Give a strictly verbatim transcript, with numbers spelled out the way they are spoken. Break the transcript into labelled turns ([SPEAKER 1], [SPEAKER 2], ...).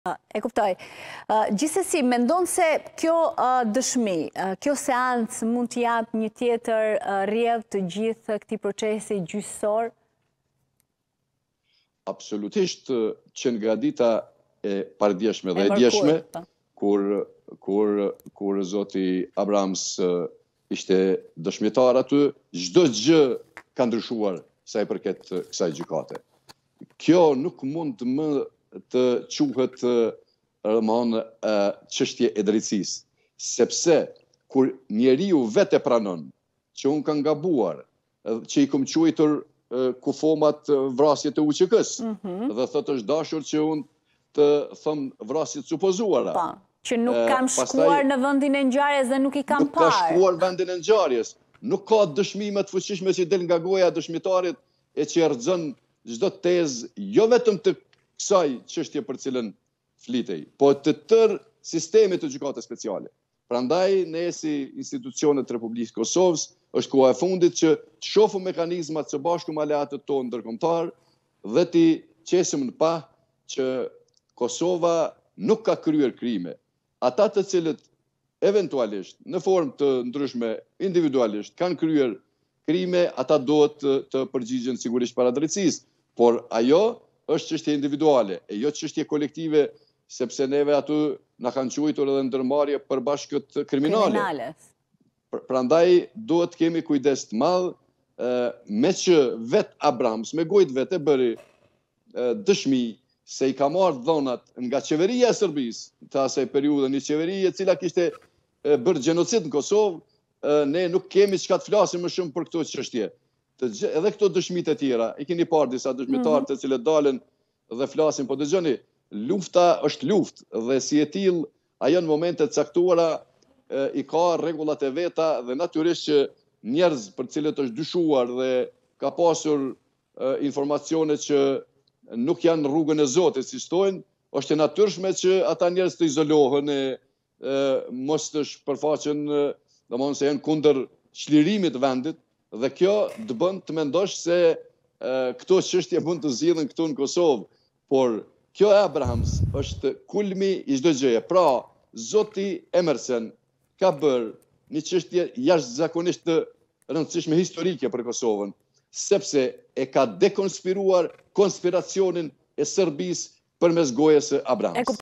[SPEAKER 1] E kuptoj. Gjithsesi, mendon se kjo dëshmi, kjo seancë mund të japë një tjetër rrjedhë të gjithë këtij procesi gjyqësor?
[SPEAKER 2] Absolutisht që nga dita e pardjeshme dhe e djeshme, kur, kur, kur zoti Abrams ishte dëshmitar aty, çdo gjë ka ndryshuar sa i përket kësaj gjykate. Kjo nuk mund më të quhet rëmon çështje e drejtësisë, sepse kur njeriu vetë e pranon që unë kam gabuar, që i kam quajtur kufomat vrasjet e U Q K-s,
[SPEAKER 1] Mhm.
[SPEAKER 2] dhe thotë është dashur që unë të them vrasjet supozuara.
[SPEAKER 1] Po, që nuk kam
[SPEAKER 2] pastaj-
[SPEAKER 1] shkuar në vendin e ngjarjes dhe nuk i kam
[SPEAKER 2] Nuk ka
[SPEAKER 1] parë.
[SPEAKER 2] shkuar vendin e ngjarjes. Nuk ka dëshmime të fuqishme që del nga goja e dëshmitarit e që erxon çdo tezë, jo vetëm të kësaj çështje për cilën flitej, po të tërë sistemit të gjykatës speciale. Prandaj ne si institucionet të Republikës Kosovës është koha e fundit që të shohim mekanizmat së bashku me aleatët tonë ndërkombëtar dhe të qesim në pa që Kosova nuk ka kryer krime. Ata të cilët eventualisht në formë të ndryshme individualisht kanë kryer krime, ata duhet të, të përgjigjen sigurisht para drejtësisë, por ajo është çështje individuale, e jo çështje kolektive, sepse neve aty na kanë quajtur edhe ndërmarrje përbashkët kriminale.
[SPEAKER 1] Kriminale.
[SPEAKER 2] Prandaj duhet kemi kujdes të madh, me që vet Abrams me gojë vetë e bëri dëshmi se i ka marrë dhonat nga qeveria e Serbisë të asaj periudhe, një qeveri e cila kishte bërë gjenocid në Kosovë, ne nuk kemi çka të flasim më shumë për këto çështje. Edhe këto dëshmitë e tjera, i keni parë disa dëshmitarë të cilët dalën dhe flasin, po dëgjoni, lufta është luftë dhe si e tillë ajo në momente të caktuara i ka rregullat e veta dhe natyrisht që njerëz për cilët është dyshuar dhe ka pasur informacione që nuk janë rrugën e Zotit, si thojnë, është e natyrshme që ata njerëz të izolohen e mos të shpërfaqen, domethënë se janë kundër çlirimit të vendit, dhe kjo të bën të mendosh se këto çështje mund të zgjidhen këtu në Kosovë, por kjo e Abrahams është kulmi i çdo gjëje. Pra, zoti Emerson ka bërë një çështje jashtëzakonisht të rëndësishme historike për Kosovën, sepse e ka dekonspiruar konspiracionin e Serbisë përmes gojës së Abrams.